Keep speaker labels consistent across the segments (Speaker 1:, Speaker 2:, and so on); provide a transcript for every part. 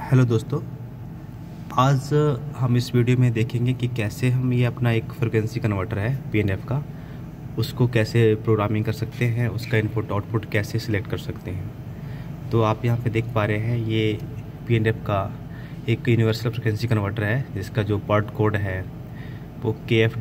Speaker 1: Hello दोस्तों, आज हम इस वीडियो में देखेंगे कि कैसे हम ये अपना एक फ्रीक्वेंसी कन्वर्टर है PNF का, उसको कैसे प्रोग्रामिंग कर सकते हैं, उसका इनपुट आउटपुट कैसे सिलेक्ट कर सकते हैं। तो आप यहाँ पे देख पा रहे हैं ये PNF का एक यूनिवर्सल फ्रीक्वेंसी कन्वर्टर है जिसका जो पार्ट कोड है वो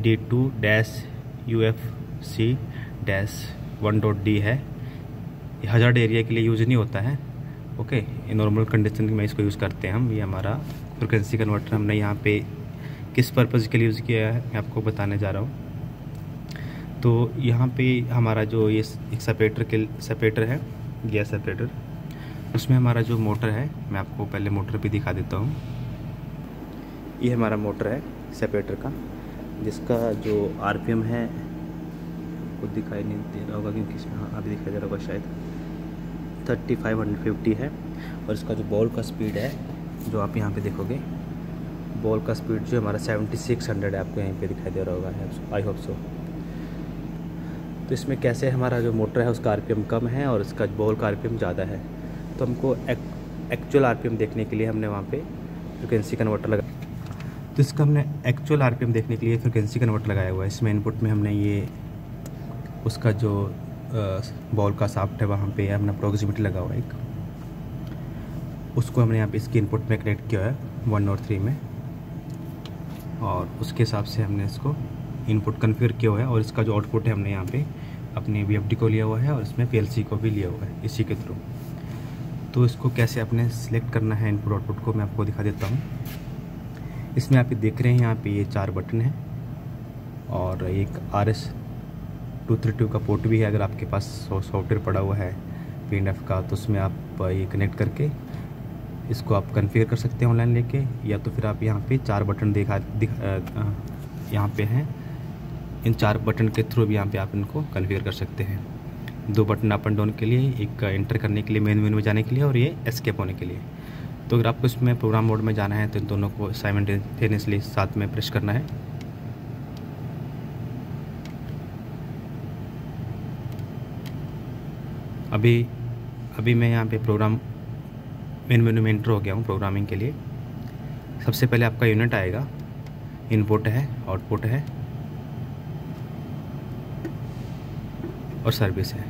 Speaker 1: KFD2-UFC-1.D है। ये हजार्ड एरिया के लिए यूज़ नहीं होता है। ओके, नॉर्मल कंडीशन में इसको यूज़ करते हैं हम। ये हमारा फ्रीक्वेंसी कन्वर्टर हमने यहाँ पे किस पर्पज़ के लिए यूज़ किया है मैं आपको बताने जा रहा हूँ। तो यहाँ पे हमारा जो ये एक सेपरेटर है, गैस सेपरेटर, उसमें हमारा जो मोटर है, मैं आपको पहले मोटर भी दिखा देता हूँ। ये हमारा मोटर है सेपरेटर का, जिसका जो RPM है वो दिखाई नहीं दे रहा होगा क्योंकि इसमें अभी दिखाई दे रहा होगा शायद 3550 है। और इसका जो बॉल का स्पीड है जो आप यहाँ पे देखोगे, बॉल का स्पीड जो हमारा 7600 है, आपको यहीं पे दिखाई दे रहा होगा, आई होप सो। तो इसमें कैसे हमारा जो मोटर है उसका RPM कम है और इसका बॉल का RPM ज़्यादा है। तो हमको एक्चुअल RPM देखने के लिए हमने वहाँ पे फ्रिक्वेंसी कन्वर्टर लगा। तो इसका हमने एक्चुअल RPM देखने के लिए फ्रिक्वेंसी कन्वर्टर लगाया हुआ है। इसमें इनपुट में हमने ये उसका जो बॉल का शाफ्ट है वहाँ पे हमने अप्रोक्सीमेटली लगा हुआ है एक, उसको हमने यहाँ पे इसके इनपुट में कनेक्ट किया है 1 और 3 में, और उसके हिसाब से हमने इसको इनपुट कन्फिगर किया हुआ है। और इसका जो आउटपुट है हमने यहाँ पे अपने VFD को लिया हुआ है और इसमें PLC को भी लिया हुआ है इसी के थ्रू। तो इसको कैसे अपने सिलेक्ट करना है इनपुट आउटपुट को मैं आपको दिखा देता हूँ। इसमें आप देख रहे हैं यहाँ पे ये 4 बटन हैं और एक RS-232 का पोर्ट भी है। अगर आपके पास सॉफ्टवेयर पड़ा हुआ है PNF का तो उसमें आप ये कनेक्ट करके इसको आप कॉन्फ़िगर कर सकते हैं ऑनलाइन लेके, या तो फिर आप यहाँ पे 4 बटन यहाँ पे हैं, इन 4 बटन के थ्रू भी यहाँ पे आप इनको कॉन्फ़िगर कर सकते हैं। 2 बटन अप एंड डाउन के लिए, एक एंटर करने के लिए, मेन मेनू में जाने के लिए, और ये एस्केप होने के लिए। तो अगर आपको इसमें प्रोग्राम मोड में जाना है तो इन दोनों को साइमल्टेनियसली साथ में प्रेस करना है। अभी मैं यहाँ पे प्रोग्राम मेन मेनू में एंटर हो गया हूँ प्रोग्रामिंग के लिए। सबसे पहले आपका यूनिट आएगा, इनपुट है, आउटपुट है और सर्विस है।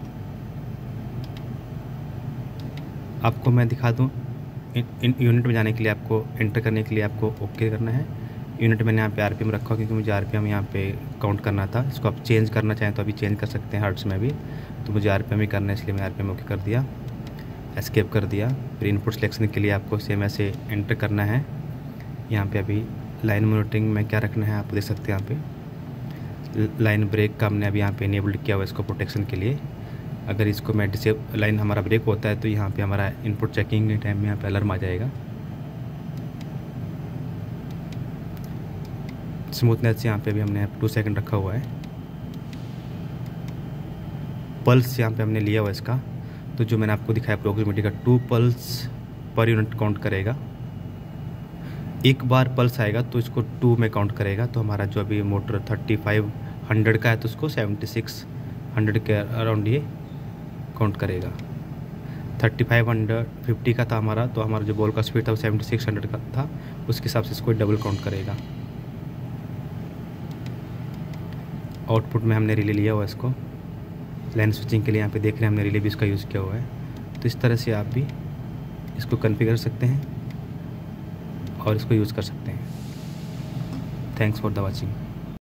Speaker 1: आपको मैं दिखा दूँ, इन यूनिट में जाने के लिए आपको एंटर करने के लिए आपको ओके करना है। यूनिट मैंने यहाँ पे RPM रखा क्योंकि मुझे RPM यहाँ पे काउंट करना था। इसको आप चेंज करना चाहें तो अभी चेंज कर सकते हैं हर्ट्स में भी, तो मुझे RPM ही करना है इसलिए मैं RPM ओके कर दिया, एस्केप कर दिया। फिर इनपुट सिलेक्शन के लिए आपको सेम ऐसे एंटर करना है। यहाँ पे अभी लाइन मॉनिटरिंग में क्या रखना है आप देख सकते हैं। यहाँ पे लाइन ब्रेक का हमने अभी यहाँ पे इनेबल्ड किया हुआ है इसको प्रोटेक्शन के लिए। अगर इसको मैं लाइन हमारा ब्रेक होता है तो यहाँ पे हमारा इनपुट चेकिंग के टाइम में यहाँ पे अलार्म आ जाएगा। स्मूथनेस यहाँ पे भी हमने 2 सेकंड रखा हुआ है। पल्स यहाँ पे हमने लिया हुआ इसका, तो जो मैंने आपको दिखाया अप्रोक्सीमेटली का 2 पल्स पर यूनिट काउंट करेगा। एक बार पल्स आएगा तो इसको 2 में काउंट करेगा। तो हमारा जो अभी मोटर 3500 का है तो उसको 7600 के अराउंड ये काउंट करेगा। 3550 का था हमारा, तो हमारा जो बॉल का स्पीड था वो 7600 का था, उसके हिसाब से इसको डबल काउंट करेगा। आउटपुट में हमने रिले लिया हुआ है इसको, लाइन स्विचिंग के लिए यहाँ पे देख रहे हैं हमने रिले भी इसका यूज़ किया हुआ है। तो इस तरह से आप भी इसको कॉन्फ़िगर कर सकते हैं और इसको यूज़ कर सकते हैं। Thanks for the watching.